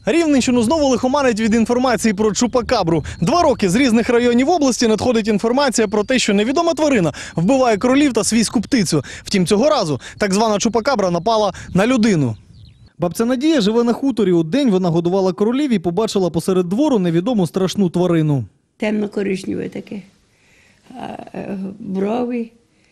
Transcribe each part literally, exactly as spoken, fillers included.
Рівненщину знову лихоманить від інформації про чупакабру. Два роки з різних районів області надходить інформація про те, що невідома тварина вбиває кролів та свійську птицю. Втім, цього разу так звана чупакабра напала на людину. Бабця Надія живе на хуторі. У день вона годувала кролів і побачила посеред двору невідому страшну тварину. Темно-коричневе таке, а брови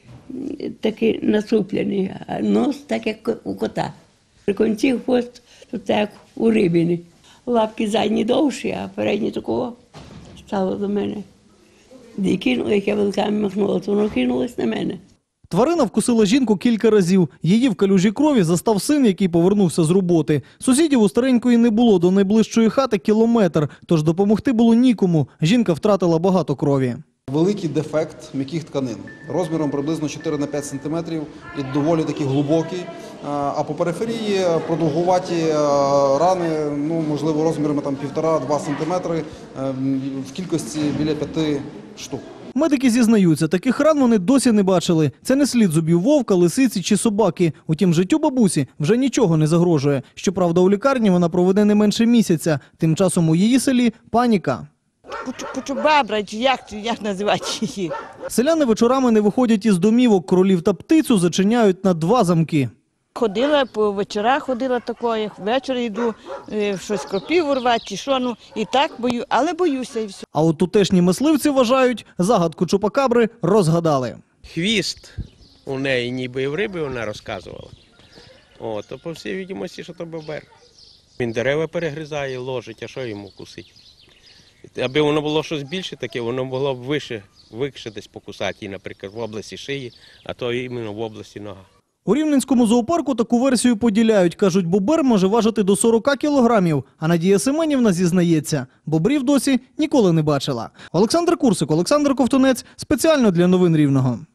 такі насуплені, а нос так, як у кота. При кінці хвост тут так, як у рибини. Лапки задні довші, а передні такого стало до мене. І кинули, як я вилками махнула, то воно кинулось на мене. Тварина вкусила жінку кілька разів. Її в калюжі крові застав син, який повернувся з роботи. Сусідів у старенької не було, до найближчої хати кілометр, тож допомогти було нікому. Жінка втратила багато крові. Великий дефект м'яких тканин, розміром приблизно чотири на п'ять сантиметрів і доволі таки глибокий. А по периферії продовгуваті рани, ну, можливо, розмірами там півтора-два сантиметри, в кількості біля п'яти штук. Медики зізнаються, таких ран вони досі не бачили. Це не слід зубів вовка, лисиці чи собаки. Утім, життю бабусі вже нічого не загрожує. Щоправда, у лікарні вона проведе не менше місяця. Тим часом у її селі паніка. Чупакабра, чи як, як називати її? Селяни вечорами не виходять із домівок. Кролів та птицю зачиняють на два замки. Ходила, по вечорах ходила такою, ввечері йду, щось кропів урвати, чи що, ну, і так бою, але боюся і все. А от тутешні мисливці вважають, загадку чупакабри розгадали. Хвіст у неї ніби і в риби вона розказувала. О, то по всій відомості, що то бобер. Він дерева перегризає, ложить, а що йому кусить? Аби воно було щось більше таке, воно було б вище, вище десь покусати, наприклад, в області шиї, а то іменно в області нога. У Рівненському зоопарку таку версію поділяють. Кажуть, бобер може важити до сорока кілограмів. А Надія Семенівна зізнається, бобрів досі ніколи не бачила. Олександр Курсик, Олександр Ковтунець. Спеціально для новин Рівного.